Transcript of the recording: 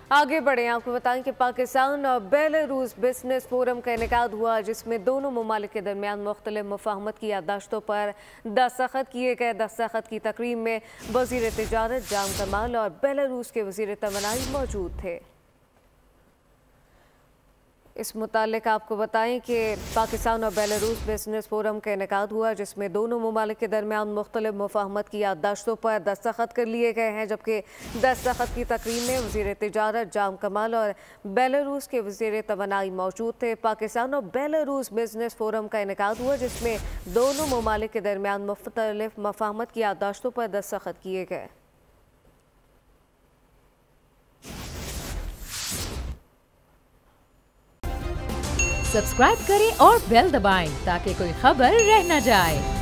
आगे बढ़े आपको बताएं कि पाकिस्तान और बेलारूस बिजनेस फोरम का इनेकाद हुआ, जिसमें दोनों ममालिक के दरमियान मुख्तलिफ मुफाहमत की याददाश्तों पर दस्तखत किए गए। दस्तखत की तकरीब में वज़ीर तिजारत जाम कमाल और बेलारूस के वज़ीर तवानाई मौजूद थे। इस मुतालिक आपको बताएं कि पाकिस्तान और बेलारूस बिजनेस फोरम का इनेकाद हुआ, जिसमें दोनों ममालिक के दरमियान मुख्तलिफ मुफाहमत की याददाश्तों पर दस्तखत कर लिए गए हैं। जबकि दस्तखत की तकरीब में वज़ीर तिजारत जाम कमाल और बेलारूस के वज़ीर तवानाई मौजूद थे। पाकिस्तान और बेलारूस बिजनेस फोरम का इनेकाद हुआ, जिसमें दोनों ममालिक के दरमियान मुख्तलिफ मुफाहमत की याददाश्तों पर दस्तखत किए गए। सब्सक्राइब करें और बेल दबाएं ताकि कोई खबर रह न जाए।